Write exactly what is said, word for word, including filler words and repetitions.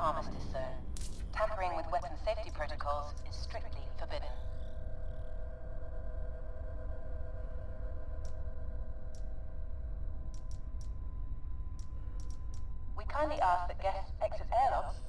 armistice zone. Tampering with weapon safety protocols is strictly forbidden. We kindly ask that guests exit airlocks